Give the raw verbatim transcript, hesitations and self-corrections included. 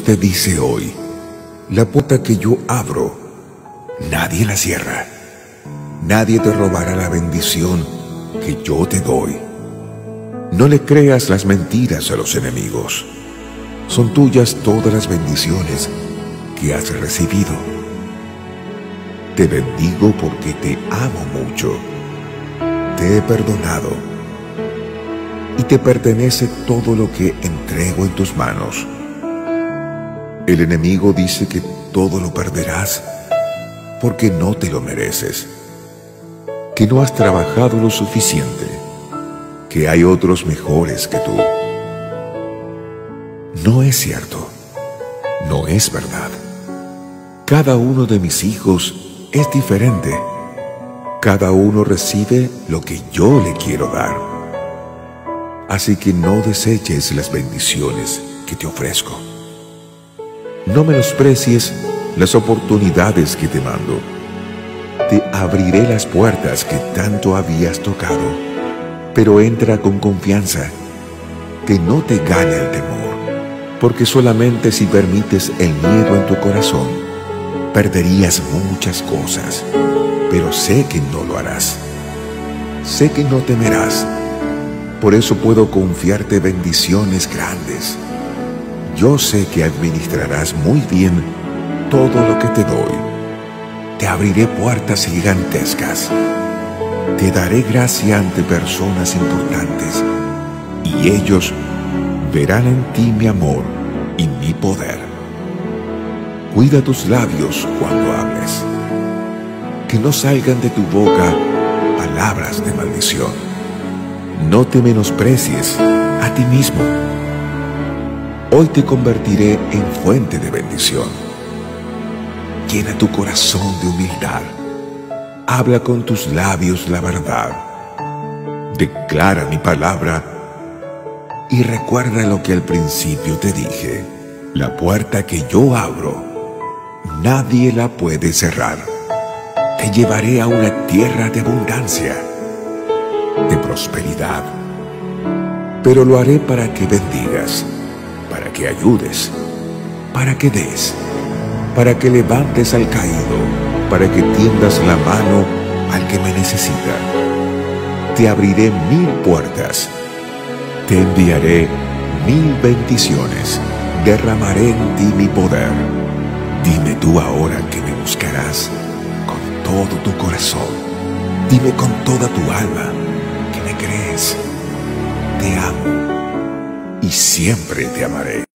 te dice hoy: la puerta que yo abro, nadie la cierra. Nadie te robará la bendición que yo te doy. No le creas las mentiras a los enemigos. Son tuyas todas las bendiciones que has recibido. Te bendigo porque te amo mucho. Te he perdonado y te pertenece todo lo que entrego en tus manos. El enemigo dice que todo lo perderás porque no te lo mereces, que no has trabajado lo suficiente, que hay otros mejores que tú. No es cierto, no es verdad. Cada uno de mis hijos es diferente. Cada uno recibe lo que yo le quiero dar. Así que no deseches las bendiciones que te ofrezco. No menosprecies las oportunidades que te mando. Te abriré las puertas que tanto habías tocado, pero entra con confianza, que no te gane el temor, porque solamente si permites el miedo en tu corazón, perderías muchas cosas, pero sé que no lo harás. Sé que no temerás, por eso puedo confiarte bendiciones grandes. Yo sé que administrarás muy bien todo lo que te doy. Te abriré puertas gigantescas. Te daré gracia ante personas importantes, y ellos verán en ti mi amor y mi poder. Cuida tus labios cuando hables, que no salgan de tu boca palabras de maldición. No te menosprecies a ti mismo. Hoy te convertiré en fuente de bendición. Llena tu corazón de humildad. Habla con tus labios la verdad. Declara mi palabra y recuerda lo que al principio te dije. La puerta que yo abro, nadie la puede cerrar. Te llevaré a una tierra de abundancia, de prosperidad. Pero lo haré para que bendigas, para que ayudes, para que des, para que levantes al caído, para que tiendas la mano al que me necesita. Te abriré mil puertas, te enviaré mil bendiciones, derramaré en ti mi poder. Dime tú ahora que me buscarás con todo tu corazón. Dime con toda tu alma que me crees. Te amo y siempre te amaré.